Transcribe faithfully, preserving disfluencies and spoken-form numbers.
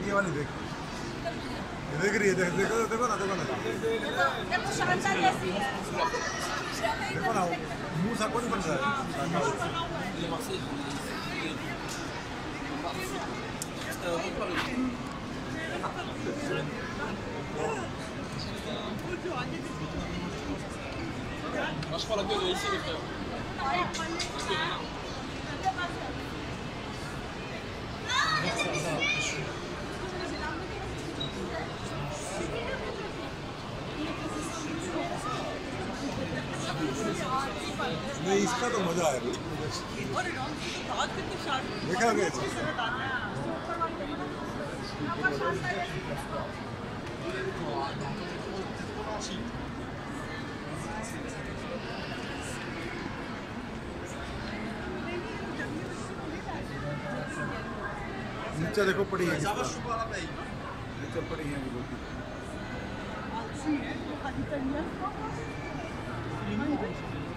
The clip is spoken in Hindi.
ये वाली देख, देख रही है, देख देखो देखो ना, देखो ना, देखो ना, मुंह सा कौन बन रहा है? La scuola che ici questo. नहीं, इसका तो मजा है। देखा गया नीचे देखो पड़ी है, नीचे पड़ी है रोटी।